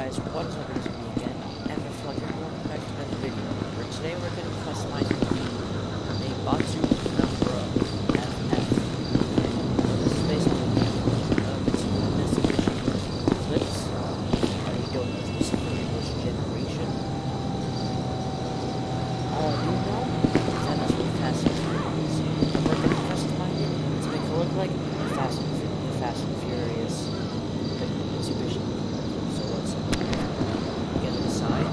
guys, what is up? It is me again, and welcome back to another video. Where today we're going to be customizing the Maibatsu Penumbra FF. This is based on the this edition clips. I don't know specifically which generation. All I do know is that it's really fast and furious. And we're going to customize it to make it look like the Fast and Furious Mitsubishi. So let's get it aside.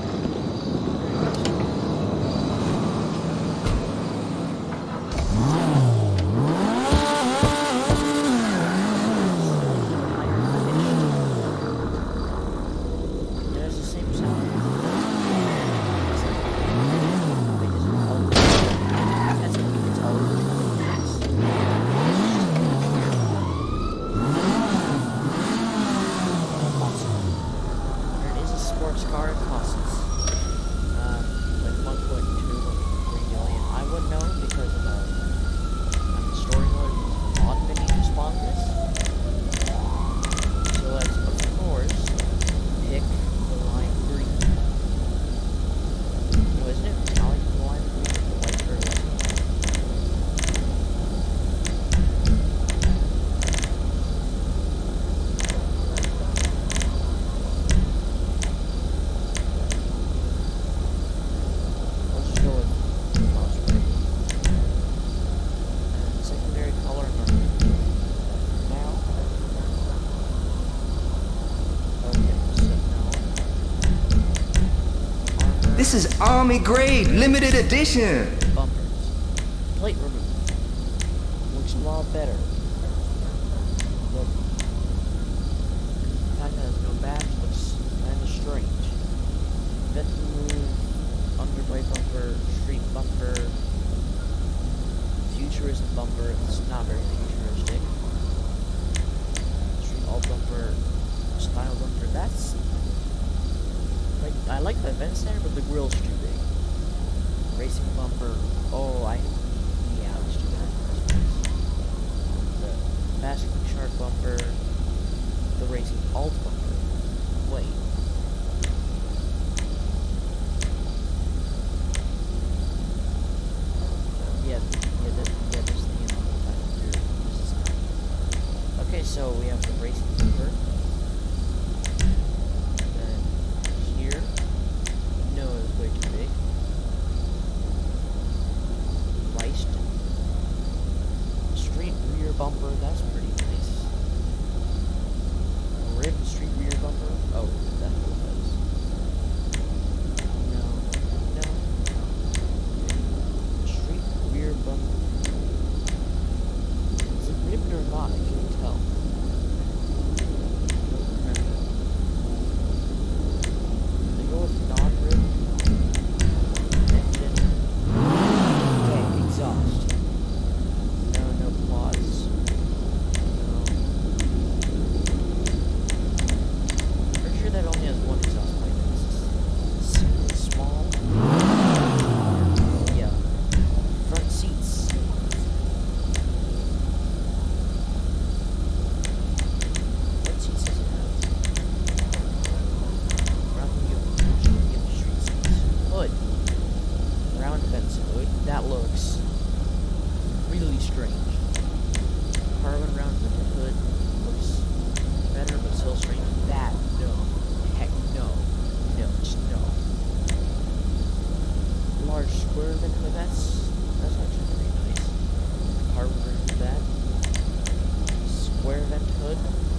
There's the same sound. That's what you can tell. Sports car, it costs like 1.2, 1.3 million. I would know because of I'm storing on mini to spawn this. So let's of course pick the lime green. No, isn't it? I like the lime green with the white turtle. This is Army Grade Limited Edition. Bumpers. Plate removed. Looks a lot better. Look. The fact that there's no badge looks kind of strange. Vent remove. Underbite bumper. Street bumper. Futurist bumper. It's not very futuristic. Street all bumper. Style bumper. That's. I like the vent center, but the grill's too big. Racing bumper. Oh, yeah, let's do that. The basking shark bumper. The racing alt bumper. Wait. This thing is okay, so we have the racing bumper. Way too big. Riced. Street rear bumper, that's pretty nice. Ribbed street rear bumper. Oh, that's what it was. No. Street rear bumper. Is it ribbed or not? I can't tell. They go with non-ribbed. That looks really strange. Carbon round the hood looks better, but still strange. That, no. Heck no. No, just no. Large square vent hood, that's actually pretty nice. Carbon version of that. Square vent hood.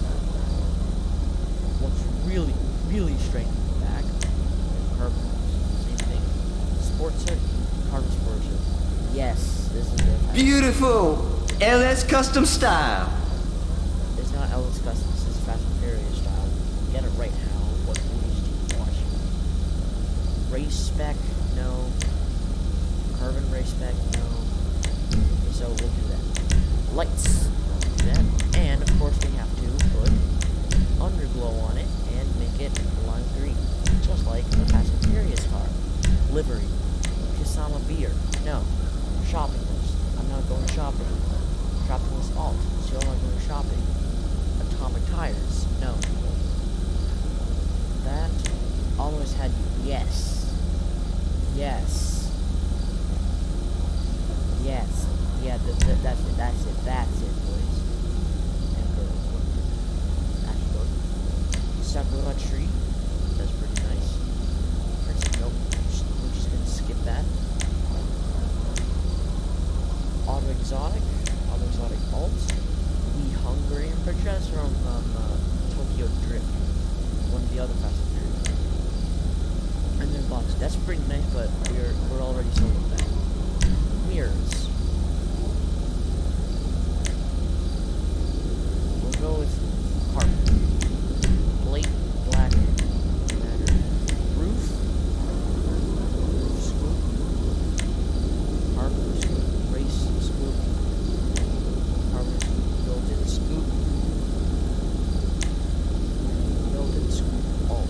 Looks really, really strange in the back. Carbon, same thing. Sports hood. Carbon sports hood. Yes, this is the Beautiful LS Custom style. It's not LS Custom, this is Fast and Furious style. Get it right now. What movies do you watch? Race spec? No. Carbon race spec? No. Okay, so we'll do that. Lights. Do that. And of course we have to put underglow on it and make it lime green. Just like the Fast and Furious car. Livery. Kisama beer. No. Shopping list. I'm not going shopping. Shopping list alt. Still not going shopping. Atomic tires. No. That. Yes. Yes. Yeah, that's it, boys. And girls, what is it? Actually, Sakura tree. That's pretty nice. Nope. We're just gonna skip that. Auto exotic bolts. We hungry. I'm pretty sure that's from Tokyo Drift. One of the other Fast and Furious. And then box. That's pretty nice, but we're already sold on that. Mirrors. We'll go with carbon. Plate, black, matter. Roof. Roof scoop. Carbon scoop. Race scoop. Carbon scoop. Built-in scoop. Built-in scoop. Alt.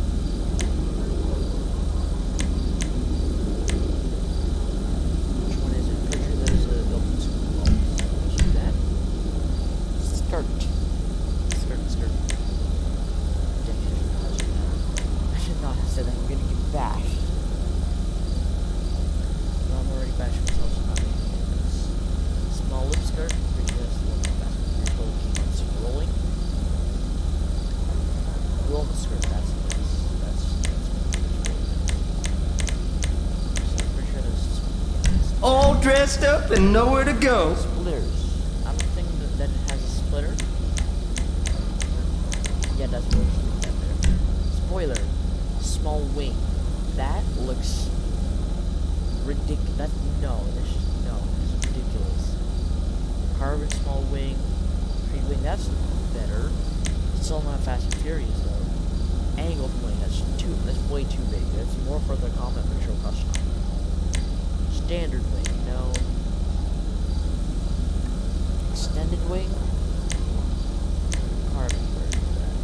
All dressed up and nowhere to go. Splitters. I don't think that it has a splitter. Yeah, that's what it's that there. Spoiler. Small wing. That looks ridiculous. That's it's ridiculous. Carbon small wing. Pre-wing. That's better. It's still not Fast and Furious though. Angled wing. That's way too big. That's more for the combat control custom. Standard wing, no. Extended wing? Carbon version of that.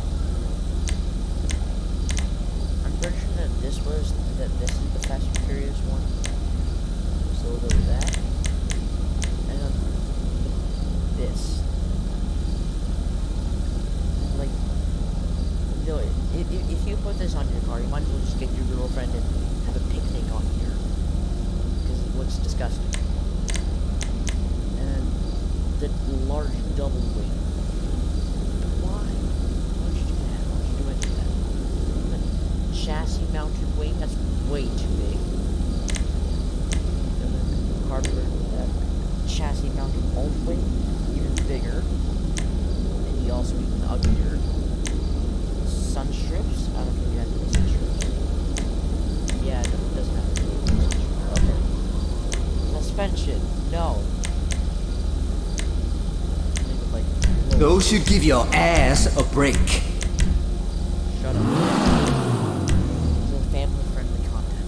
I'm pretty sure that this is the Fast and Furious one. So we'll go with that. And then this. Like, if you put this on your car, you might as well just get your girlfriend and have a picnic on here. Looks disgusting. And the large double wing. Why? Why would you do that? Why would you do any of that? The chassis mounted wing, that's way too big. And then hardware, that chassis mounted alt wing, even bigger. And also even uglier. Sun strips? I don't think it has any sun strips. Yeah, it doesn't have any sun strips. Okay. Suspension, no. Those should give your ass a break. Shut up. This is family-friendly content.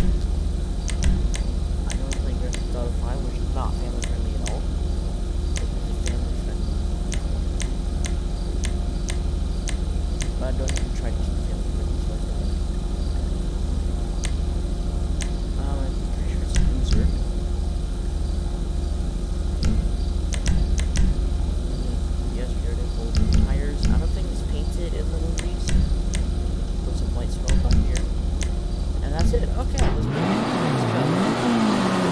I don't think Grand Theft Auto 5, which is not family-friendly at all. This is family-friendly. But I don't even try to keep family-friendly, so I think I'm pretty sure it's a loser. I don't think it's painted in the movies. Put some white smoke on here. And that's it. Okay, let's go.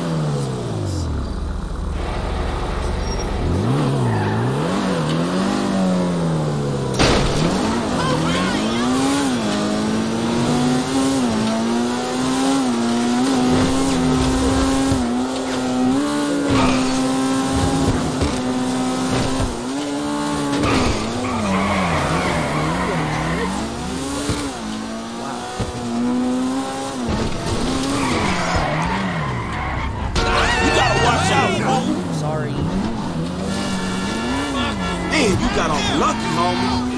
got off lucky, homie.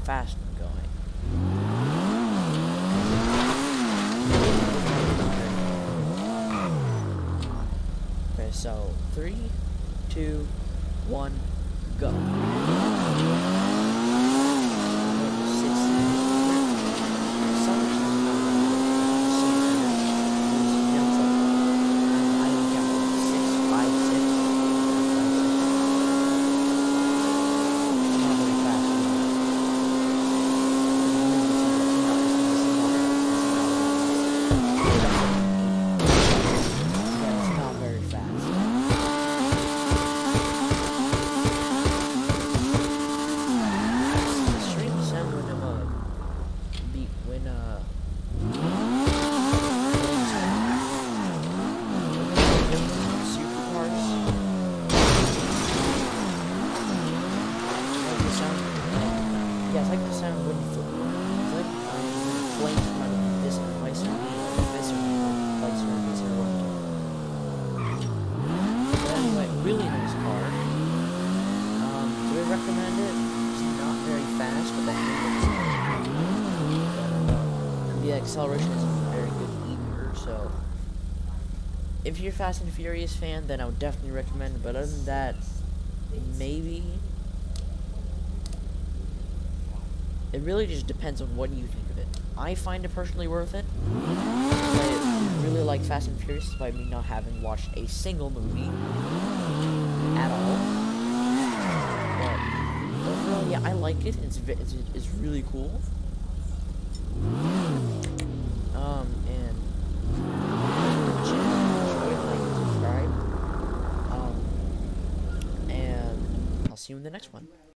fast I'm going. Okay, so 3, 2, 1, go. It's like the sound when it's like flames come out of this device or this device or this or but anyway, really nice car. Do I recommend it? It's not very fast, but the acceleration isn't very good either, so if you're a Fast and Furious fan, then I would definitely recommend it, but other than that, maybe. It really just depends on what you think of it. I find it personally worth it. I really like Fast and Furious despite me not having watched a single movie at all. But overall, yeah, I like it. It's really cool. And like and subscribe. And I'll see you in the next one.